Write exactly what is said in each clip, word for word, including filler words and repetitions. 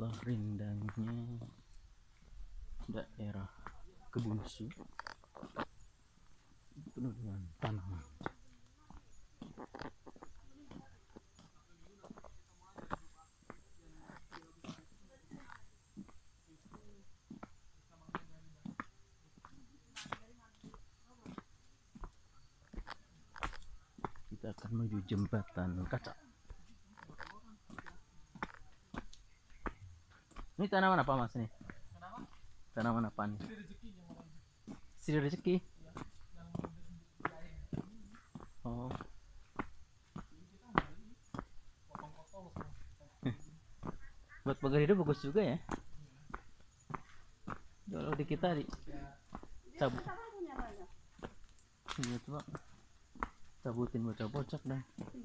Itulah rindangnya daerah Kebunsu, penuh dengan tanaman. Kita akan menuju jembatan kaca. Ini tanaman apa mas nih? Tanaman apa nih? Siri rezeki. Oh. Buat pagar hidup bagus juga ya. Kalau di kita di cabut. Iya tuh, cabutin bocah-bocah dah.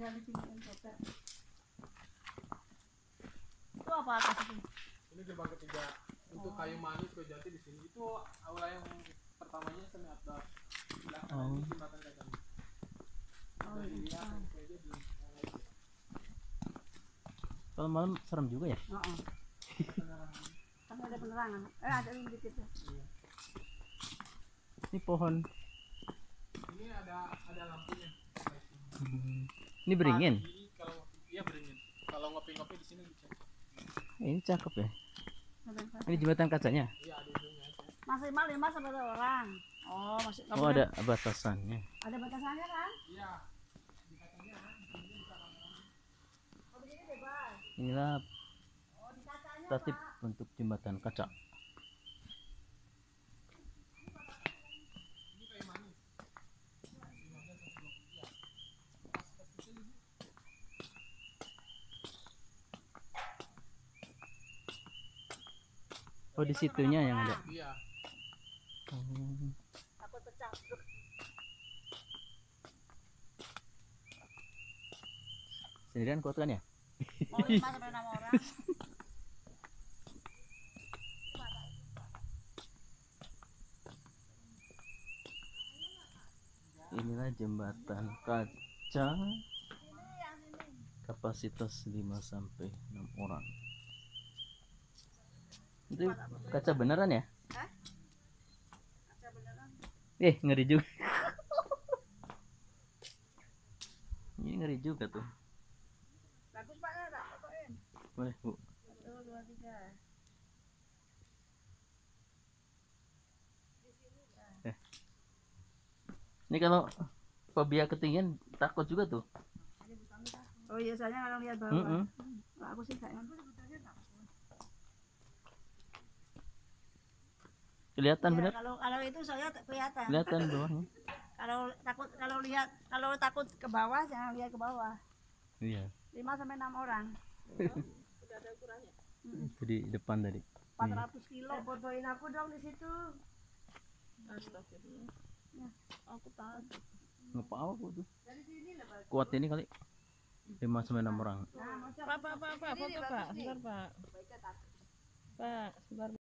Itu apa atas itu? Ini gerbang ketiga untuk Oh. kayu manis kayu jati di sini. Itu aula yang pertamanya semi atap. Belakang Oh. ini jembatan kaca. Oh, Dan ini iya. yang kayaknya di Kalau malam serem juga ya. Oh, oh. Kan ada penerangan. Eh ada yang dikit ya. Ini pohon. ini ada ada lampunya. Hmm. Ini beringin. Pagi, kalau iya beringin. Kalau ngopi-ngopi di sini bisa. Ini cakep ya. Ada apa? Ini jembatan kacanya. Iya ada ujungnya aja. Maksimal lima sampai dua orang. Oh, masih nggak Oh boleh- ada batasannya. ada batasannya kan? Iya. Dikatanya di sini bisa rame-rame. Oh, begini bebas. Inilah Oh, di kacanya. tatip untuk jembatan kaca. Ini kayu manis. Oh di situnya yang ada. Iya. Hmm. Takut pecah. Sendirian kuat kan ya? Oh, lima sampai enam orang. Inilah jembatan kaca, kapasitas lima sampai enam orang. Itu kaca beneran ya? Hah? Kaca beneran. Eh ngeri juga. Ini ngeri juga tuh. Bagus Pak, ya, tak fotoin. Boleh bu. Satu, dua, tiga. Ini kalau fobia ketinggian takut juga tuh. Oh iya, saya kalau lihat bawah. Mm-mm. Kalau aku sih kayak Kelihatan ya, bener? kalau kalau itu saya tak kelihatan. Kelihatan bawahnya. Kalau takut kalau lihat kalau takut ke bawah jangan lihat ke bawah. Iya. lima sampai enam orang. Udah ada ukurannya. Itu di depan tadi. empat ratus kilo. Eh, fotoin aku dong di situ. Astagfirullah. Ya, aku tahu. Ngapa apa tuh? Kuat ini kali. lima sampai enam orang. Nah, Pak, Pak, Pak, Pak, foto Pak, sebentar Pak. Pak, sebentar.